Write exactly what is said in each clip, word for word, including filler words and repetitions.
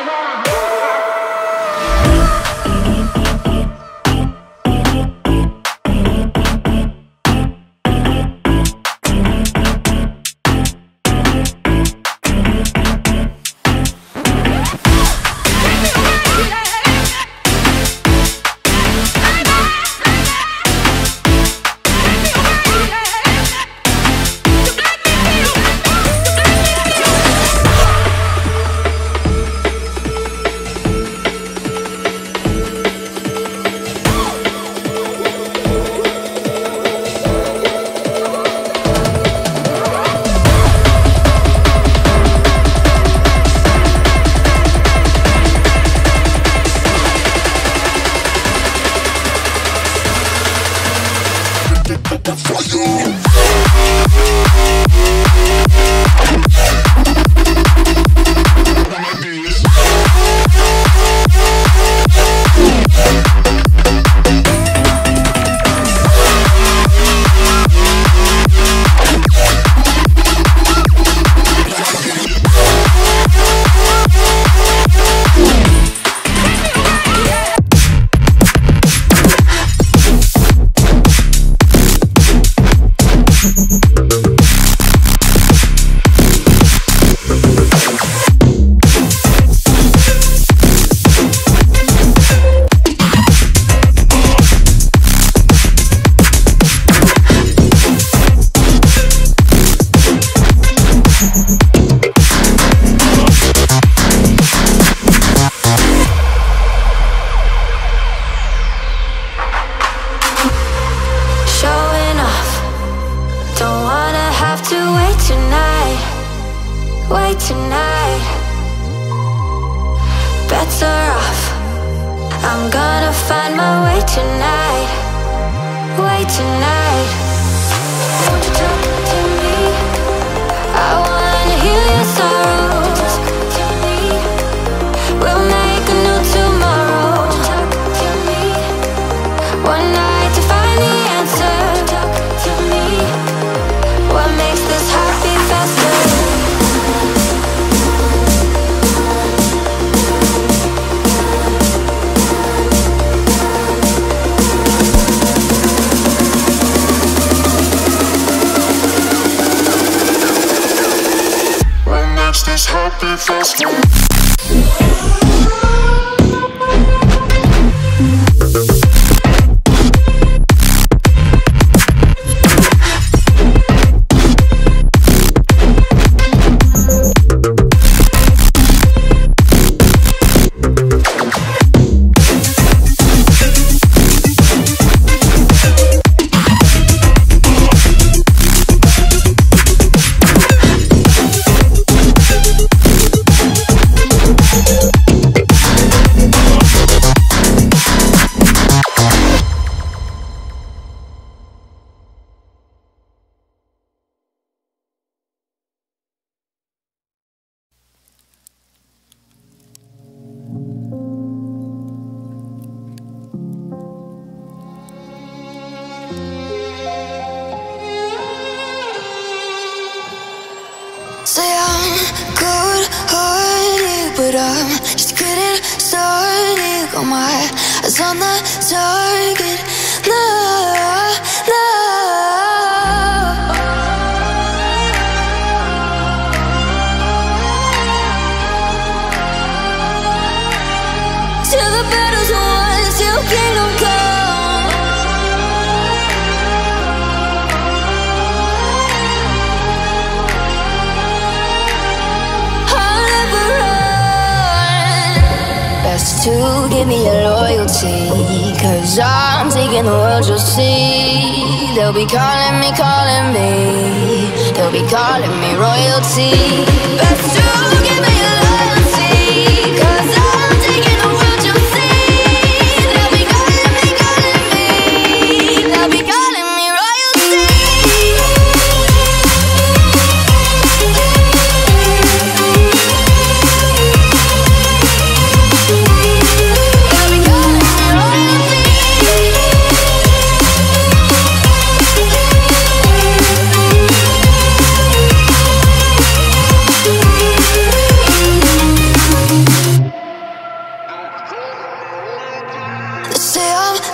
tonight. Better off. I'm gonna find my way tonight. Way tonight. Won't you talk to me? I wanna heal your sorrows. Talk to me. We'll make a new tomorrow. Talk to me. One night to find the answer. Talk to me. What makes this heart beat faster? This heart beat faster. Say I'm good-hearted, but I'm just getting started. Got my eyes on the target. No, no. Till the battle's won, till kingdom come. To give me your loyalty, cause I'm taking the world, you'll see. They'll be calling me, calling me. They'll be calling me royalty. Best to give me your loyalty, cause I'm taking the world, you'll see. They'll be calling me, calling me. They'll be calling me royalty.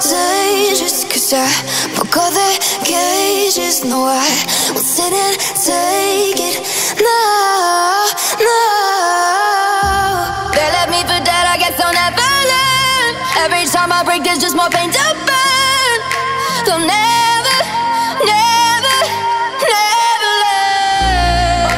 say just cause I broke all the cages. No, I won't sit and take it. No, no. They left me for dead, I guess I'll never learn. Every time I break, there's just more pain to burn. They'll never, never, never learn.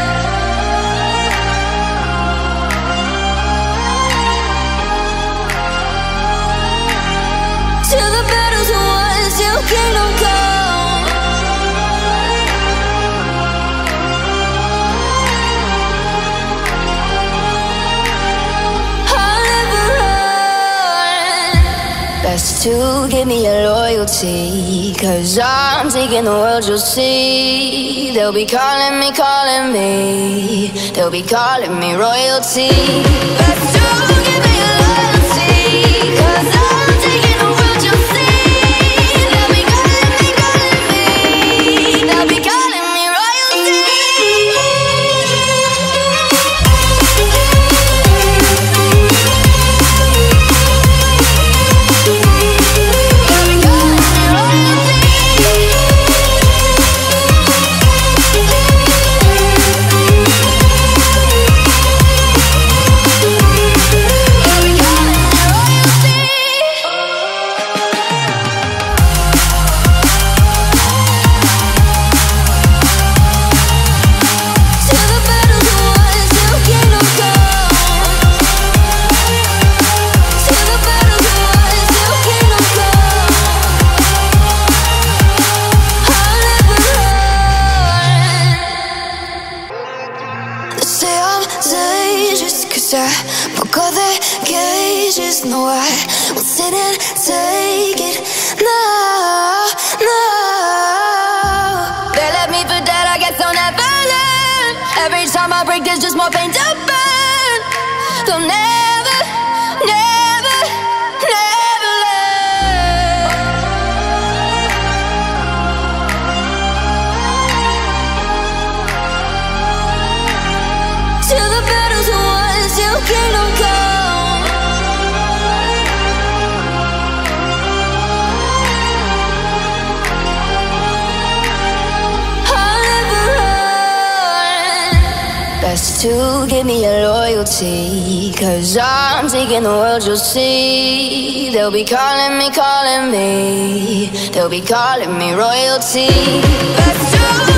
Till the battle's won, till kingdom come. I'll never run. Best to give me your loyalty, cause I'm taking the world, you'll see. They'll be calling me, calling me. They'll be calling me royalty. Best to give me your loyalty, cause I'm taking the world, you'll see. They'll be calling me, calling me. They'll be calling me royalty. I broke all the cages. No, I won't sit and take it. No, no. They left me for dead, I guess I'll never learn. Every time I break, there's just more pain to burn. They'll never, never, never learn. Till the battle's won, till kingdom come. I'll never run. Best to give me your loyalty, cause I'm taking the world, you'll see. They'll be calling me, calling me. They'll be calling me royalty. Best to